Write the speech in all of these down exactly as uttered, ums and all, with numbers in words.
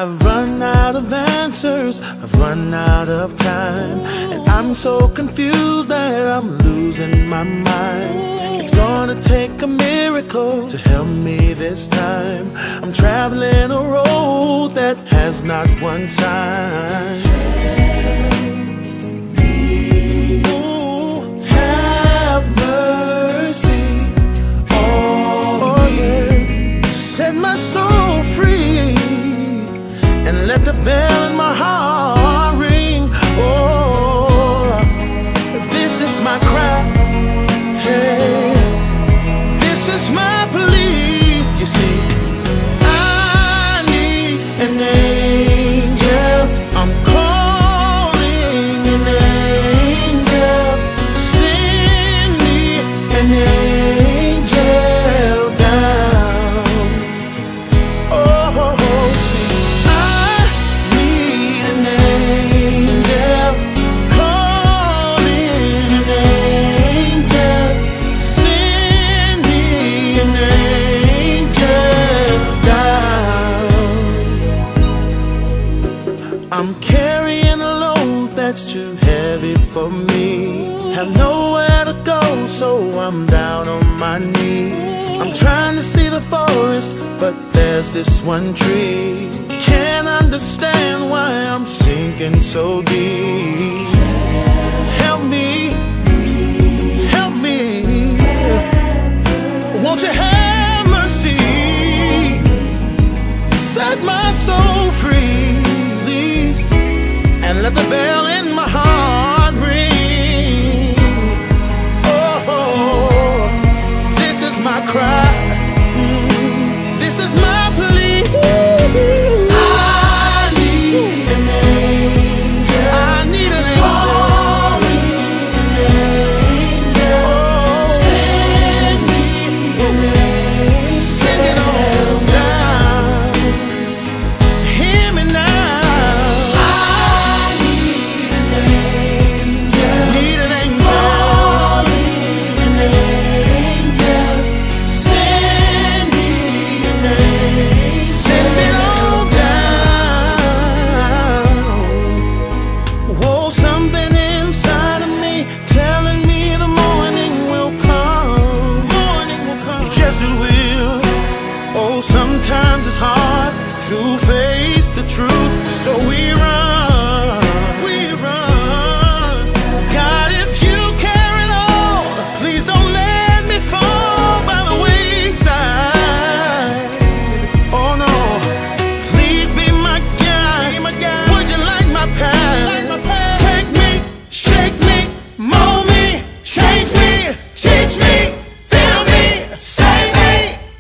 I've run out of answers, I've run out of time, and I'm so confused that I'm losing my mind. It's gonna take a miracle to help me this time. I'm traveling a road that has not one sign. Ooh, have mercy. Oh yeah, set my soul free and let the bell in my heart ring. Oh, this is my cry. Hey, this is my plea. You see, I need an angel. I'm calling an angel. Send me an angel down. Oh, see, I'm carrying a load that's too heavy for me. Have nowhere to go, so I'm down on my knees. I'm trying to see the forest, but there's this one tree. Can't understand why I'm sinking so deep. Help me, help me. Won't you have mercy? Set my soul free, and let the bell in my heart ring. Oh, this is my cry. Mm, this is my plea. I need an angel. I need an angel. Calling an angel. Oh, send me an angel. Send it on down. Hear me now. Sometimes it's hard to face the truth, so we run, we run. God, if you care at all, please don't let me fall by the wayside. Oh no, please be my guide. Would you light my path? Take me, shake me, mold me, change me, teach me, fill me, save me.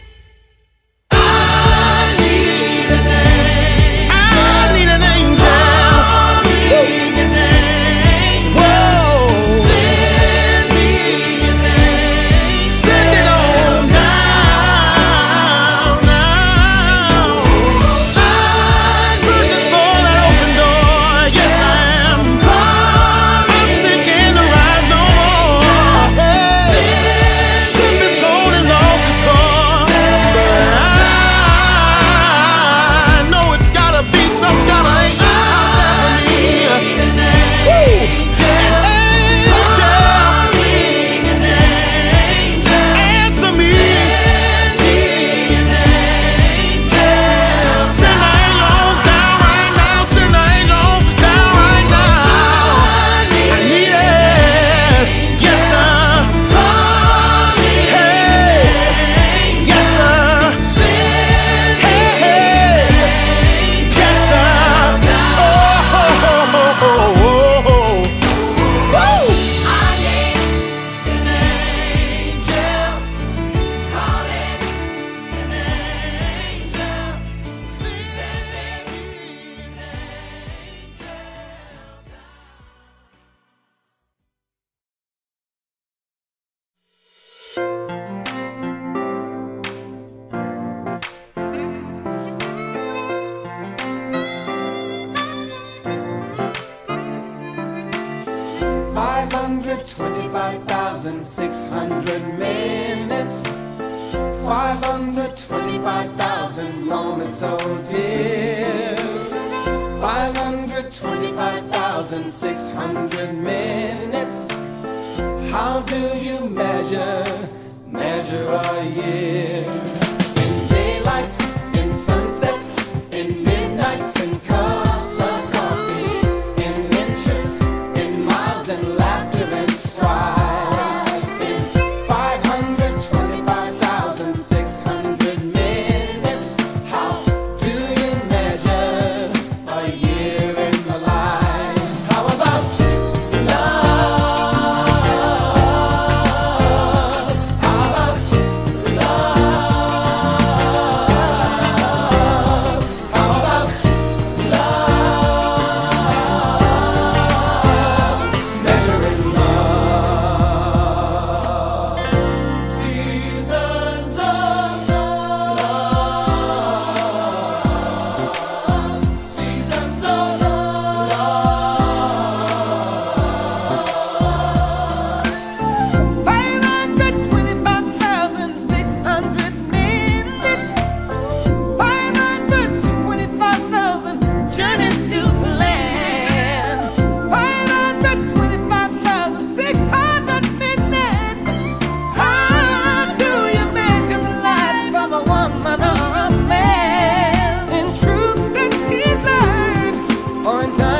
five hundred twenty-five thousand six hundred minutes, five hundred twenty-five thousand moments so dear. hundred twenty-five thousand six hundred minutes. How do you measure, measure a year? In daylights, in sunsets, in midnights, in cups of coffee, in inches, in miles, and laughter and strife. In five hundred twenty-five thousand six hundred minutes, how do you measure a year in the life? How about love? How about love? How about love? Measuring love. Seasons of love. Seasons of five hundred twenty-five thousand six hundred minutes, five hundred twenty-five thousand journeys to plan, five hundred twenty-five thousand six hundred minutes. How do you measure the life of a woman or a man? In truths that she learned, or in time